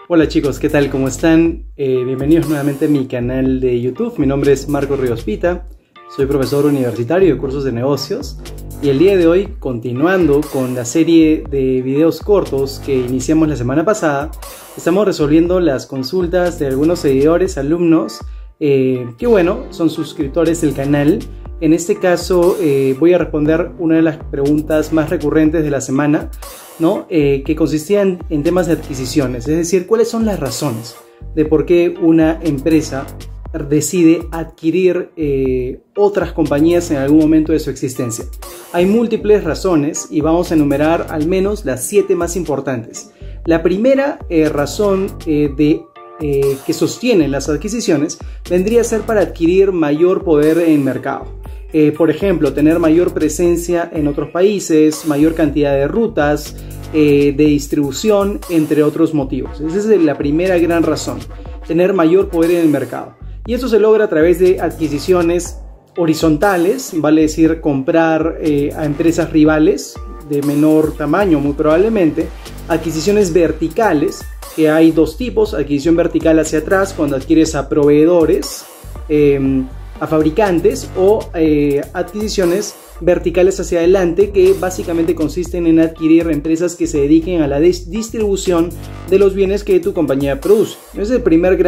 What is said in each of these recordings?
Hola chicos, ¿qué tal? ¿Cómo están? Bienvenidos nuevamente a mi canal de YouTube. Mi nombre es Marco Ríos Pita, soy profesor universitario de cursos de negocios y el día de hoy, continuando con la serie de videos cortos que iniciamos la semana pasada, estamos resolviendo las consultas de algunos seguidores, alumnos, que bueno, son suscriptores del canal. En este caso voy a responder una de las preguntas más recurrentes de la semana, ¿no? Que consistían en temas de adquisiciones, es decir, cuáles son las razones de por qué una empresa decide adquirir otras compañías en algún momento de su existencia. Hay múltiples razones y vamos a enumerar al menos las 7 más importantes. La primera razón que sostienen las adquisiciones vendría a ser para adquirir mayor poder en el mercado. Por ejemplo, tener mayor presencia en otros países, mayor cantidad de rutas de distribución, entre otros motivos. Esa es la primera gran razón, tener mayor poder en el mercado. Y eso se logra a través de adquisiciones horizontales, vale decir, comprar a empresas rivales de menor tamaño, muy probablemente. Adquisiciones verticales, que hay dos tipos: adquisición vertical hacia atrás, cuando adquieres a proveedores, a fabricantes, o adquisiciones verticales hacia adelante, que básicamente consisten en adquirir empresas que se dediquen a la distribución de los bienes que tu compañía produce. Esa es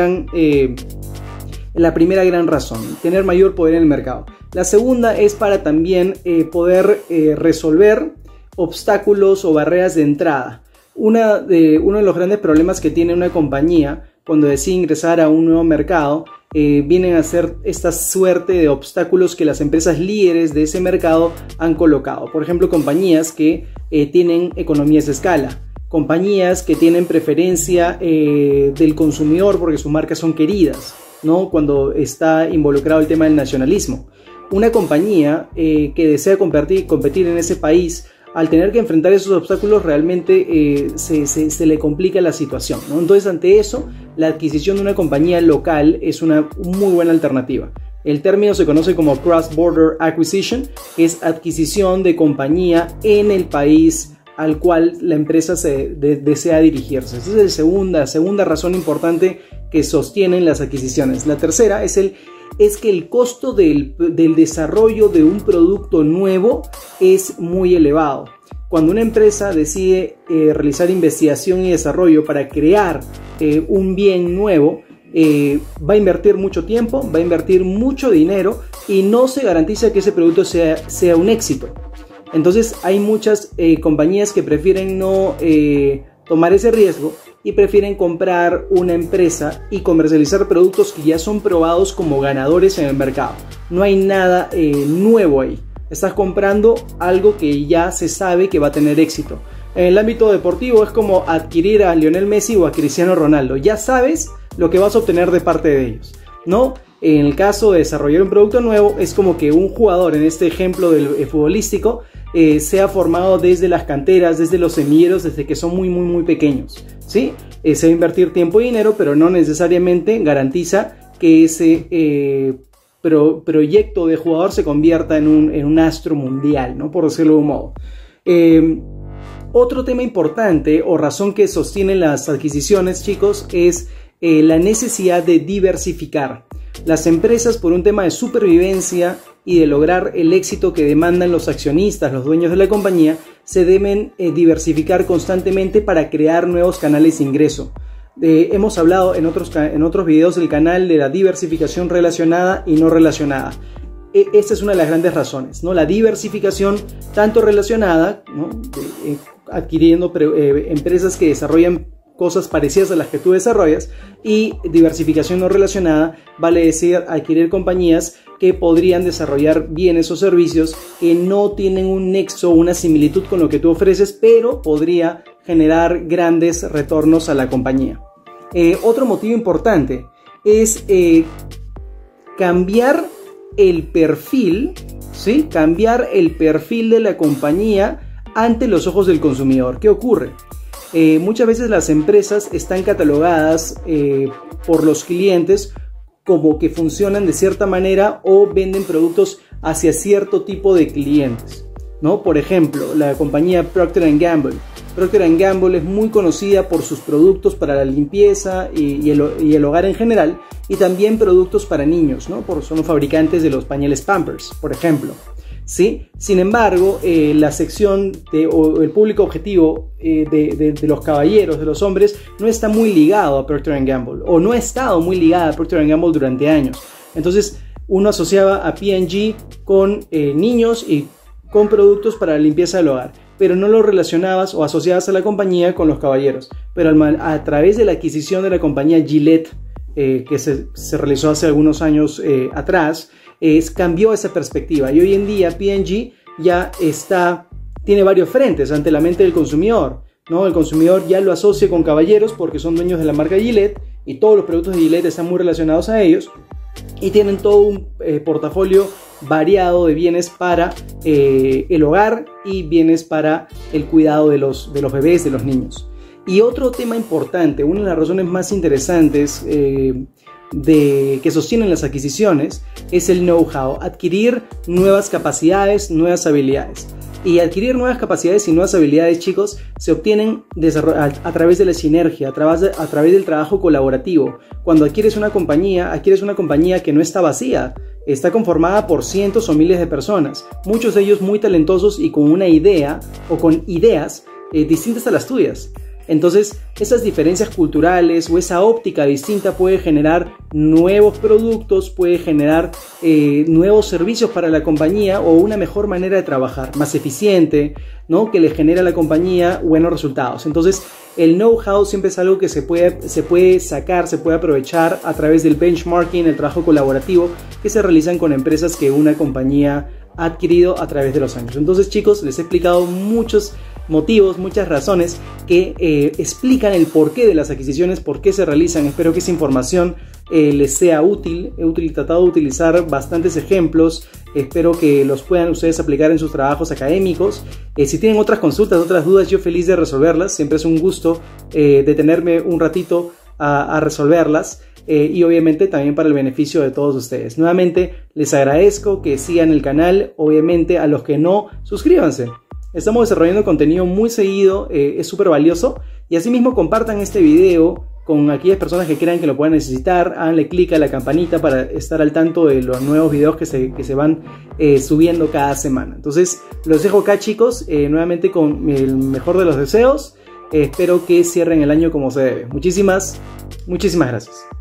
la primera gran razón, tener mayor poder en el mercado. La segunda es para también poder resolver obstáculos o barreras de entrada. Uno de los grandes problemas que tiene una compañía cuando decide ingresar a un nuevo mercado vienen a ser esta suerte de obstáculos que las empresas líderes de ese mercado han colocado. Por ejemplo, compañías que tienen economías de escala, compañías que tienen preferencia del consumidor porque sus marcas son queridas, ¿no? Cuando está involucrado el tema del nacionalismo. Una compañía que desea competir en ese país, al tener que enfrentar esos obstáculos, realmente se le complica la situación, ¿no? Entonces, ante eso, la adquisición de una compañía local es una muy buena alternativa. El término se conoce como Cross-Border Acquisition, que es adquisición de compañía en el país al cual la empresa desea dirigirse. Esa es la segunda razón importante que sostienen las adquisiciones. La tercera es que el costo del desarrollo de un producto nuevo es muy elevado. Cuando una empresa decide realizar investigación y desarrollo para crear un bien nuevo, va a invertir mucho tiempo, va a invertir mucho dinero y no se garantiza que ese producto sea un éxito. Entonces hay muchas compañías que prefieren no tomar ese riesgo y prefieren comprar una empresa y comercializar productos que ya son probados como ganadores en el mercado. No hay nada nuevo ahí. Estás comprando algo que ya se sabe que va a tener éxito. En el ámbito deportivo es como adquirir a Lionel Messi o a Cristiano Ronaldo. Ya sabes lo que vas a obtener de parte de ellos, ¿no? En el caso de desarrollar un producto nuevo, es como que un jugador, en este ejemplo del futbolístico, sea formado desde las canteras, desde los semilleros, desde que son muy pequeños, ¿sí? Se va a invertir tiempo y dinero, pero no necesariamente garantiza que ese proyecto de jugador se convierta en un astro mundial, ¿no? Por decirlo de un modo. Otro tema importante o razón que sostienen las adquisiciones, chicos, es la necesidad de diversificar. Las empresas, por un tema de supervivencia y de lograr el éxito que demandan los accionistas, los dueños de la compañía, se deben diversificar constantemente para crear nuevos canales de ingreso. Hemos hablado en otros videos del canal de la diversificación relacionada y no relacionada. Esta es una de las grandes razones, ¿no? La diversificación tanto relacionada, ¿no? Adquiriendo empresas que desarrollan cosas parecidas a las que tú desarrollas, y diversificación no relacionada, vale decir, adquirir compañías que podrían desarrollar bienes o servicios que no tienen un nexo o una similitud con lo que tú ofreces, pero podría generar grandes retornos a la compañía. Otro motivo importante es cambiar el perfil, ¿sí? Cambiar el perfil de la compañía ante los ojos del consumidor. ¿Qué ocurre? Muchas veces las empresas están catalogadas por los clientes como que funcionan de cierta manera o venden productos hacia cierto tipo de clientes, ¿no? Por ejemplo, la compañía Procter & Gamble Procter & Gamble es muy conocida por sus productos para la limpieza y el hogar en general, y también productos para niños, ¿no? Son los fabricantes de los pañales Pampers, por ejemplo. ¿Sí? Sin embargo, la sección o el público objetivo de los caballeros, de los hombres, no está muy ligado a Procter & Gamble, o no ha estado muy ligada a Procter & Gamble durante años. Entonces, uno asociaba a P&G con niños y con productos para la limpieza del hogar, pero no lo relacionabas o asociabas a la compañía con los caballeros. Pero a través de la adquisición de la compañía Gillette, que se realizó hace algunos años atrás, cambió esa perspectiva, y hoy en día P&G ya tiene varios frentes ante la mente del consumidor, ¿no? El consumidor ya lo asocia con caballeros porque son dueños de la marca Gillette, y todos los productos de Gillette están muy relacionados a ellos, y tienen todo un portafolio variado de bienes para el hogar y bienes para el cuidado de los bebés, de los niños. Y otro tema importante, una de las razones más interesantes que sostienen las adquisiciones, es el know-how, adquirir nuevas capacidades, nuevas habilidades. Y adquirir nuevas capacidades y nuevas habilidades, chicos, se obtienen a través de la sinergia, a través del trabajo colaborativo. Cuando adquieres una compañía que no está vacía, está conformada por cientos o miles de personas, muchos de ellos muy talentosos y con una idea o con ideas distintas a las tuyas. Entonces, esas diferencias culturales o esa óptica distinta puede generar nuevos productos, puede generar nuevos servicios para la compañía, o una mejor manera de trabajar, más eficiente, ¿no? Que le genera a la compañía buenos resultados. Entonces, el know-how siempre es algo que se puede sacar, se puede aprovechar a través del benchmarking, el trabajo colaborativo que se realizan con empresas que una compañía ha adquirido a través de los años. Entonces, chicos, les he explicado muchos motivos, muchas razones que explican el porqué de las adquisiciones, por qué se realizan. Espero que esa información les sea útil. He tratado de utilizar bastantes ejemplos, espero que los puedan ustedes aplicar en sus trabajos académicos. Si tienen otras consultas, otras dudas, yo feliz de resolverlas. Siempre es un gusto detenerme un ratito a resolverlas. Y obviamente también para el beneficio de todos ustedes. Nuevamente les agradezco que sigan el canal. Obviamente, a los que no, suscríbanse. Estamos desarrollando contenido muy seguido, es súper valioso. Y asimismo compartan este video con aquellas personas que crean que lo puedan necesitar. Háganle clic a la campanita para estar al tanto de los nuevos videos que se van subiendo cada semana. Entonces los dejo acá, chicos, nuevamente con el mejor de los deseos. Espero que cierren el año como se debe. Muchísimas gracias.